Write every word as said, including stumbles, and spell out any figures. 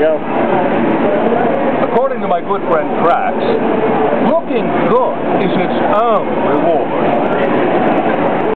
we go. According to my good friend Trax,